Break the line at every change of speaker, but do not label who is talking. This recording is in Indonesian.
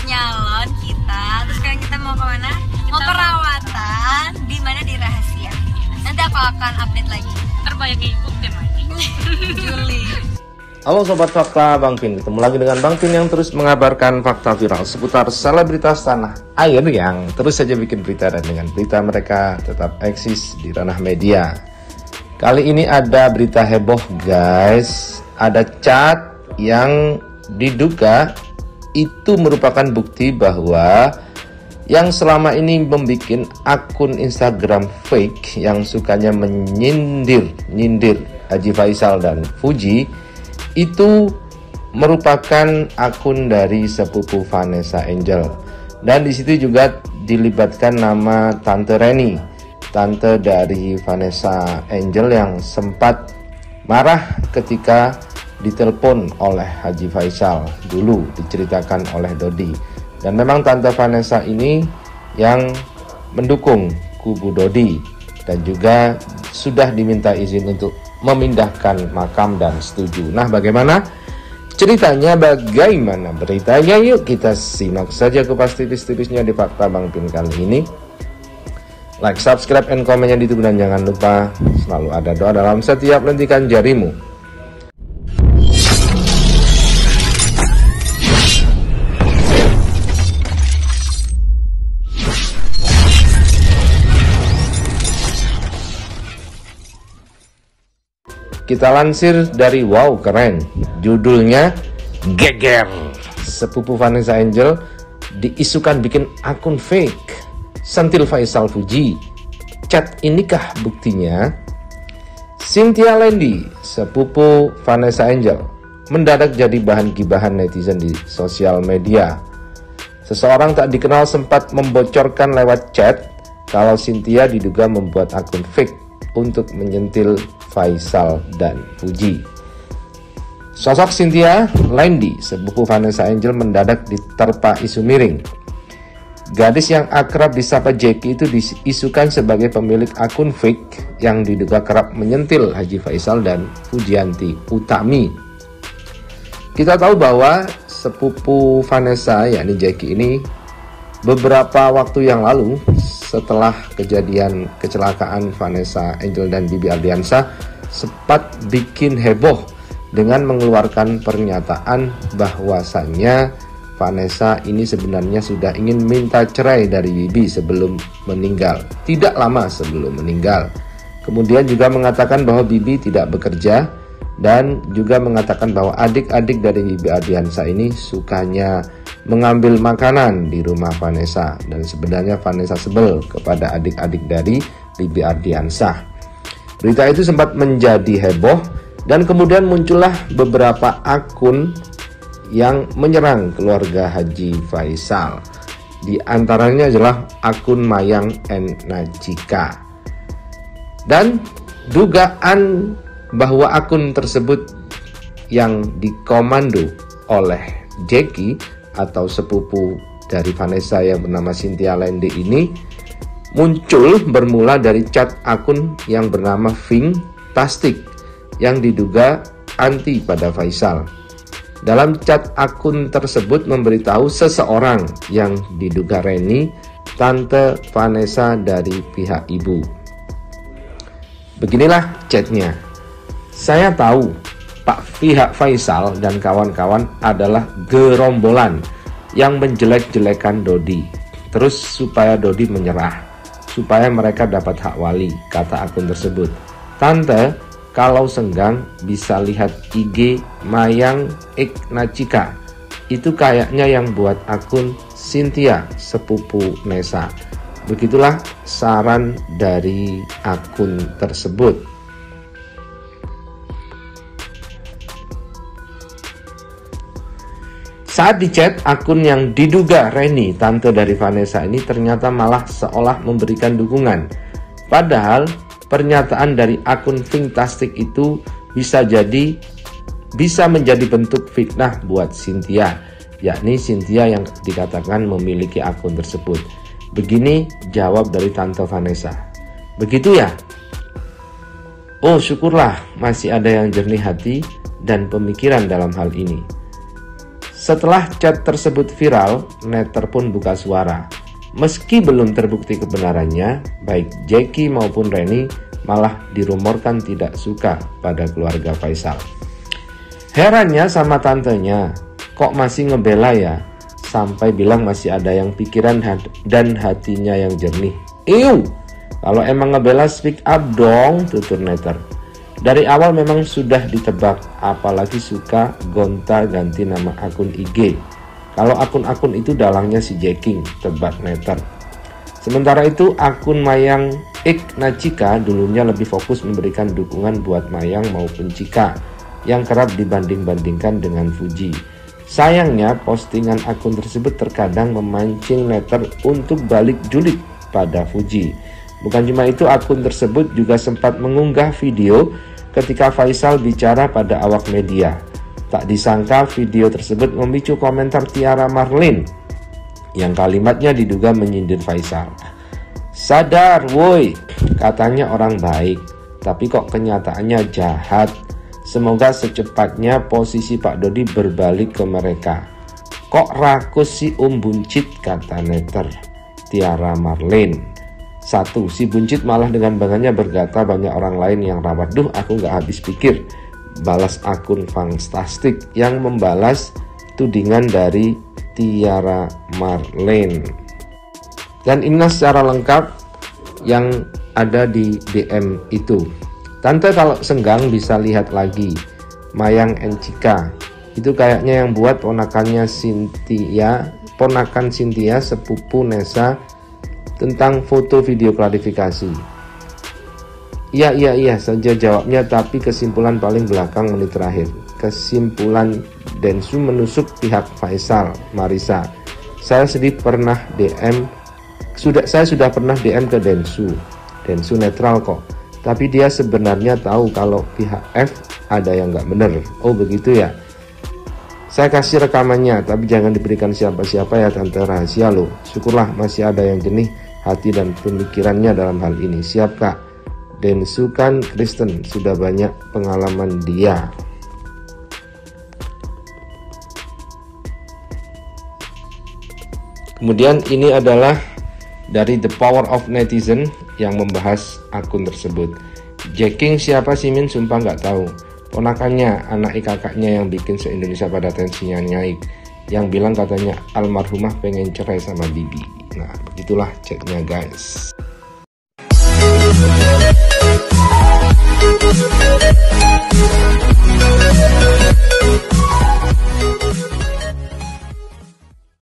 nyalon kita. Terus sekarang kita mau kemana? Mau perawatan. Di mana di rahasia. Nanti aku akan update lagi.
Terbanyak ibu temanya.
Juli.
Halo Sobat Fakta, Bang Pin. Ketemu lagi dengan Bang Pin yang terus mengabarkan fakta viral seputar selebritas tanah air yang terus saja bikin berita dan dengan berita mereka tetap eksis di ranah media. Kali ini ada berita heboh guys. Ada chat yang diduga itu merupakan bukti bahwa yang selama ini membuat akun Instagram fake yang sukanya nyindir Haji Faisal dan Fuji itu merupakan akun dari sepupu Vanessa Angel, dan di situ juga dilibatkan nama Tante Reni, tante dari Vanessa Angel yang sempat marah ketika ditelepon oleh Haji Faisal dulu, diceritakan oleh Dodi. Dan memang Tante Vanessa ini yang mendukung kubu Dodi dan juga sudah diminta izin untuk memindahkan makam dan setuju. Nah, bagaimana ceritanya, bagaimana beritanya? Yuk kita simak saja kupas tipis-tipisnya di Fakta Bang Pin kali ini. Like, subscribe, and komennya ditunggu, dan jangan lupa selalu ada doa dalam setiap lentikan jarimu. Kita lansir dari Wow Keren, judulnya geger. Sepupu Vanessa Angel diisukan bikin akun fake, sentil Faisal Fuji. Chat inikah buktinya? Cynthia Lendy, sepupu Vanessa Angel, mendadak jadi bahan gibahan netizen di sosial media. Seseorang tak dikenal sempat membocorkan lewat chat kalau Cynthia diduga membuat akun fake untuk menyentil Faisal dan Fuji. Sosok Cynthia Lendy, sepupu Vanessa Angel, mendadak diterpa isu miring. Gadis yang akrab disapa Jackie itu diisukan sebagai pemilik akun fake yang diduga kerap menyentil Haji Faisal dan Fujianti Utami. Kita tahu bahwa sepupu Vanessa, yakni Jackie ini, beberapa waktu yang lalu setelah kejadian kecelakaan Vanessa Angel dan Bibi Ardiansyah sempat bikin heboh dengan mengeluarkan pernyataan bahwasannya Vanessa ini sebenarnya sudah ingin minta cerai dari Bibi sebelum meninggal, tidak lama sebelum meninggal. Kemudian juga mengatakan bahwa Bibi tidak bekerja dan juga mengatakan bahwa adik-adik dari Bibi Ardiansyah ini sukanya mengambil makanan di rumah Vanessa, dan sebenarnya Vanessa sebel kepada adik-adik dari Bibi Ardiansyah. Berita itu sempat menjadi heboh dan kemudian muncullah beberapa akun yang menyerang keluarga Haji Faisal. Di antaranya adalah akun Mayang and Najika. Dan dugaan bahwa akun tersebut yang dikomando oleh Jackie atau sepupu dari Vanessa yang bernama Cynthia Lendy ini muncul bermula dari chat akun yang bernama Fantastic yang diduga anti pada Faisal. Dalam chat akun tersebut memberitahu seseorang yang diduga Reni, tante Vanessa dari pihak ibu. Beginilah chatnya. Saya tahu Pak pihak Faisal dan kawan-kawan adalah gerombolan yang menjelek-jelekan Dodi. Terus supaya Dodi menyerah, supaya mereka dapat hak wali, kata akun tersebut. Tante, kalau senggang bisa lihat IG Mayang Najika. Itu kayaknya yang buat akun Cynthia, sepupu Nesa. Begitulah saran dari akun tersebut. Saat dicat, akun yang diduga Reni, tante dari Vanessa ini, ternyata malah seolah memberikan dukungan. Padahal pernyataan dari akun Fantastic itu bisa menjadi bentuk fitnah buat Cynthia, yakni Cynthia yang dikatakan memiliki akun tersebut. Begini jawab dari tante Vanessa. Begitu ya? Oh, syukurlah masih ada yang jernih hati dan pemikiran dalam hal ini. Setelah chat tersebut viral, Nether pun buka suara. Meski belum terbukti kebenarannya, baik Jackie maupun Reni malah dirumorkan tidak suka pada keluarga Faisal. Herannya sama tantenya, kok masih ngebela ya? Sampai bilang masih ada yang pikiran dan hatinya yang jernih. Kalau emang ngebela speak up dong, tutur Nether. Dari awal memang sudah ditebak, apalagi suka gonta-ganti nama akun IG. Kalau akun-akun itu dalangnya si Jacking, tebak Nether. Sementara itu akun Mayang Nachika dulunya lebih fokus memberikan dukungan buat Mayang maupun Chika yang kerap dibanding-bandingkan dengan Fuji. Sayangnya postingan akun tersebut terkadang memancing Nether untuk balik julid pada Fuji. Bukan cuma itu, akun tersebut juga sempat mengunggah video ketika Faisal bicara pada awak media. Tak disangka video tersebut memicu komentar Tiara Marlene yang kalimatnya diduga menyindir Faisal. Sadar woi, katanya orang baik, tapi kok kenyataannya jahat. Semoga secepatnya posisi Pak Dodi berbalik ke mereka. Kok rakus si Buncit, kata Nether Tiara Marlene. 1. Si Buncit malah dengan bangganya berkata banyak orang lain yang rawat. Duh, aku gak habis pikir. Balas akun Fantastic yang membalas tudingan dari Tiara Marlene. Dan inilah secara lengkap yang ada di DM itu. Tante kalau senggang bisa lihat lagi Mayang and Chika. Itu kayaknya yang buat ponakan Cynthia sepupu Nessa tentang foto video klarifikasi. Iya saja jawabnya, tapi kesimpulan paling belakang menit terakhir. Kesimpulan Densu menusuk pihak Faisal, Marissa. Saya sudah pernah DM ke Densu. Densu netral kok. Tapi dia sebenarnya tahu kalau pihak F ada yang nggak bener. Oh begitu ya. Saya kasih rekamannya, tapi jangan diberikan siapa-siapa ya, tante, rahasia loh. Syukurlah masih ada yang jernih hati dan pemikirannya dalam hal ini. Siap kak, Densu kan Kristen, sudah banyak pengalaman dia. Kemudian ini adalah dari The Power of Netizen yang membahas akun tersebut. Jacking siapa sih Min? Sumpah nggak tahu. Ponakannya, anak kakaknya yang bikin se-Indonesia pada tensinya naik. Yang bilang katanya almarhumah pengen cerai sama Bibi. Nah, begitulah chatnya guys.